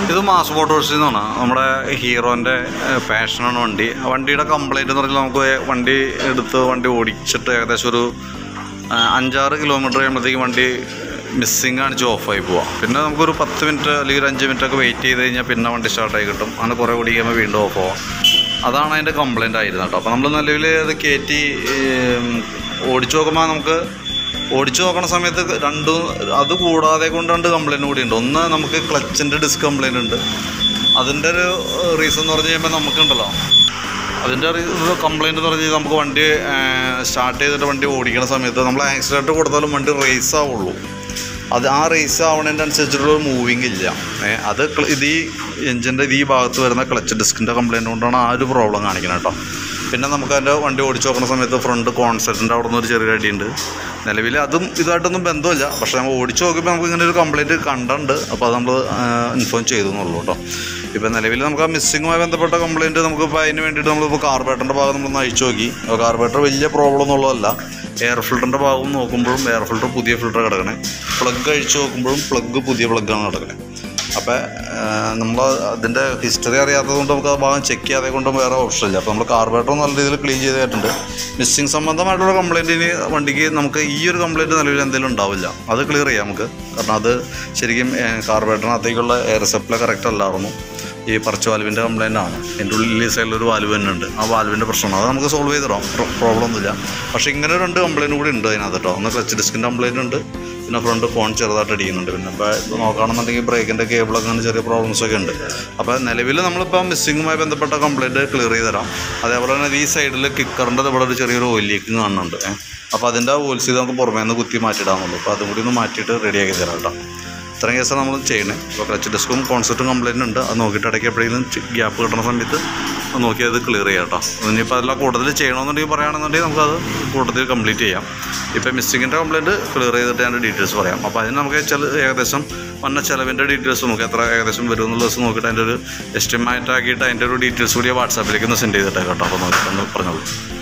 ഇത് മാസ് മോട്ടോഴ്സിൽ നിന്നാണ്. നമ്മുടെ ഹീറോൻ്റെ പാഷനാണ് വണ്ടി. വണ്ടിയുടെ കംപ്ലൈൻറ്റ് എന്ന് പറഞ്ഞാൽ നമുക്ക് വണ്ടി ഓടിച്ചിട്ട് ഏകദേശം ഒരു 5-6 കിലോമീറ്റർ കഴിയുമ്പോഴത്തേക്കും വണ്ടി മിസ്സിങ് കാണിച്ച് ഓഫായി പോവാം. പിന്നെ നമുക്കൊരു 10 മിനിറ്റ് അല്ലെങ്കിൽ ഒരു 5 മിനിറ്റൊക്കെ വെയിറ്റ് ചെയ്ത് കഴിഞ്ഞാൽ പിന്നെ വണ്ടി സ്റ്റാർട്ടായി കിട്ടും. അങ്ങനെ കുറേ ഓടിക്കുമ്പോൾ വീണ്ടും ഓഫ് ആവാം. അതാണ് അതിൻ്റെ കംപ്ലൈൻ്റ് ആയിരുന്നു കേട്ടോ. അപ്പോൾ നമ്മൾ നിലവിൽ അത് കയറ്റി ഓടിച്ചു നോക്കുമ്പോൾ നമുക്ക് ഓടിച്ചു നോക്കണ സമയത്ത് അത് കൂടാതെ കൊണ്ട് 2 കംപ്ലൈൻറ്റ് കൂടിയുണ്ട്. ഒന്ന് നമുക്ക് ക്ലച്ചിൻ്റെ ഡിസ്ക് കംപ്ലൈൻ്റ് ഉണ്ട്. അതിൻ്റെ ഒരു റീസൺ എന്ന് പറഞ്ഞു കഴിയുമ്പോൾ നമുക്കുണ്ടല്ലോ, അതിൻ്റെ കംപ്ലൈൻറ്റ് എന്ന് പറഞ്ഞു കഴിഞ്ഞാൽ നമുക്ക് വണ്ടി സ്റ്റാർട്ട് ചെയ്തിട്ട് വണ്ടി ഓടിക്കുന്ന സമയത്ത് നമ്മൾ ആക്സിലേറ്റർ കൊടുത്താലും വണ്ടി റേസ് ആവുള്ളൂ. ആ റേസ് ആവണതിൻ്റെ അനുസരിച്ചിട്ടുള്ള മൂവിങ് ഇല്ല. അത് ഈ എഞ്ചിൻ്റെ ഈ ഭാഗത്ത് വരുന്ന ക്ലച്ച് ഡിസ്കിൻ്റെ കംപ്ലൈൻറ്റ് കൊണ്ടാണ് ആ ഒരു പ്രോബ്ലം കാണിക്കുന്നത് കേട്ടോ. പിന്നെ നമുക്ക് അതിൻ്റെ വണ്ടി ഓടിച്ച് നോക്കുന്ന സമയത്ത് ഫ്രണ്ട് കോൺസെപ്റ്റിൻ്റെ അവിടെ നിന്ന് ഒരു ചെറിയ അടിയുണ്ട്. നിലവിൽ അതും ഇതായിട്ടൊന്നും ബന്ധമില്ല. പക്ഷേ നമ്മൾ ഓടിച്ച് നോക്കുമ്പോൾ നമുക്ക് ഇങ്ങനെ ഒരു കംപ്ലൈൻറ്റ് കണ്ടുണ്ട്. അപ്പോൾ അത് നമ്മൾ ഇൻഫോം ചെയ്തു എന്നുള്ളൂ കേട്ടോ. ഇപ്പോൾ നിലവിൽ നമുക്ക് ആ മിസ്സിങ്ങുമായി ബന്ധപ്പെട്ട കംപ്ലൈൻറ്റ് നമുക്കിപ്പോൾ അതിന് വേണ്ടിയിട്ട് നമ്മളിപ്പോൾ കാർബറേറ്ററിൻ്റെ ഭാഗം നമ്മളൊന്ന് അഴിച്ചു നോക്കി. അപ്പോൾ കാർബറേറ്റർ വലിയ പ്രോബ്ലം എന്നുള്ളതല്ല. എയർ ഫിൽറ്ററിൻ്റെ ഭാഗം നോക്കുമ്പോഴും എയർ ഫിൽറ്റർ പുതിയ ഫിൽറ്റർ കിടക്കണേ. പ്ലഗ് അഴിച്ചു നോക്കുമ്പോഴും പ്ലഗ് പുതിയ പ്ലഗ്ഗാണ് കിടക്കണേ. അപ്പോൾ നമ്മൾ അതിൻ്റെ ഹിസ്റ്ററി അറിയാത്തത് കൊണ്ട് നമുക്ക് ആ ഭാഗം ചെക്ക് ചെയ്യാതെ കൊണ്ടും വേറെ ഓപ്ഷൻ ഇല്ല. അപ്പോൾ നമ്മൾ കാർബറേറ്റർ നല്ല രീതിയിൽ ക്ലീൻ ചെയ്തിട്ടുണ്ട്. മിസ്സിങ് സംബന്ധമായിട്ടുള്ള കംപ്ലൈൻറ്റിന് വണ്ടിക്ക് നമുക്ക് ഈ ഒരു കംപ്ലൈൻറ്റ് നിലവിൽ എന്തെങ്കിലും ഉണ്ടാവില്ല. അത് ക്ലിയർ ചെയ്യാം നമുക്ക്. കാരണം അത് ശരിക്കും കാർബറേറ്ററിനകത്തേക്കുള്ള എയർ സപ്ലൈ കറക്റ്റ് അല്ലായിരുന്നു. ഈ പർച്ച് വാൽവിൻ്റെ കംപ്ലൈൻ്റ് ആണ്. എൻ്റെ ഉള്ളിൽ ഈ സൈഡിലൊരു വാൽവ് തന്നെ ഉണ്ട്. ആ വാൽവിൻ്റെ പ്രശ്നമാണ്. അത് നമുക്ക് സോൾവ് ചെയ്ത് തരാം. പ്രോബ്ലം ഒന്നുമില്ല. പക്ഷേ ഇങ്ങനെ 2 കംപ്ലൈൻറ്റ് കൂടി ഉണ്ട് അതിനകത്ത് കേട്ടോ. ഒന്ന് ക്ലച്ച് ഡിസ്കിൻ്റെ കംപ്ലൈൻറ്റ് ഉണ്ട്. പിന്നെ ഫ്രണ്ട് ഫോൺ ചെറുതായിട്ട് അടിക്കുന്നുണ്ട്. പിന്നെ ഇപ്പോൾ നോക്കുകയാണെന്നുണ്ടെങ്കിൽ ബ്രേക്കിൻ്റെ കേബിളൊക്കെ അങ്ങനെ ചെറിയ പ്രോബ്ലംസൊക്കെ ഉണ്ട്. അപ്പോൾ നിലവിൽ നമ്മളിപ്പോൾ മിസ്സിങ്ങുമായി ബന്ധപ്പെട്ട കംപ്ലൈൻറ്റ് ക്ലിയർ ചെയ്ത് തരാം. അതേപോലെ തന്നെ ഈ സൈഡിൽ കിക്കറിൻ്റെ ഇവിടെ ഒരു ചെറിയൊരു ഓയിൽ ലീക്കിങ് കാണുന്നുണ്ട്. അപ്പോൾ അതിൻ്റെ ഓയിൽ സീത് നമുക്ക് പുറമേ നിന്ന് കുത്തി മാറ്റിയിടാമെന്നുള്ളൂ. അപ്പോൾ അതും കൂടി ഒന്ന് മാറ്റിയിട്ട് റെഡിയാക്കി തരാം കേട്ടോ. ഇത്രയും കേസാണ് നമ്മൾ ചെയ്യണേ. അപ്പോൾ ക്ലച്ച് ഡിസ്കും കോൺസെപ്റ്റും കംപ്ലൈൻറ്റ് ഉണ്ട്. അത് നോക്കിയിട്ട് ഇടയ്ക്ക് എപ്പോഴെങ്കിലും ഗ്യാപ്പ് കിട്ടുന്ന സമയത്ത് നോക്കി അത് ക്ലിയർ ചെയ്യാം കേട്ടോ. ഇനിയിപ്പോൾ അതെല്ലാം കൂടുതൽ ചെയ്യണമെന്നുണ്ടെങ്കിൽ പറയുകയാണെന്നുണ്ടെങ്കിൽ നമുക്കത് കൂടുതൽ കംപ്ലീറ്റ് ചെയ്യാം. ഇപ്പോൾ മിസ്സിങ്ങിൻ്റെ കംപ്ലൈൻറ്റ് ക്ലിയർ ചെയ്തിട്ട് അതിൻ്റെ ഡീറ്റെയിൽസ് പറയാം. അപ്പോൾ അതിന് നമുക്ക് ഏകദേശം വന്ന ചിലവിൻ്റെ ഡീറ്റെയിൽസ് നമുക്ക് എത്ര ഏകദേശം വരും എന്നുള്ള ദിവസം നോക്കിയിട്ട് അതിൻ്റെ ഒരു എസ്റ്റിമേറ്റ് ആക്കിയിട്ട് അതിൻ്റെ ഒരു ഡീറ്റെയിൽസ് കൂടി വാട്സാപ്പിലേക്ക് ഒന്ന് സെൻഡ് ചെയ്തിട്ടേ കേട്ടോ. അപ്പോൾ നോക്കിയിട്ടൊന്ന് പറഞ്ഞോളൂ.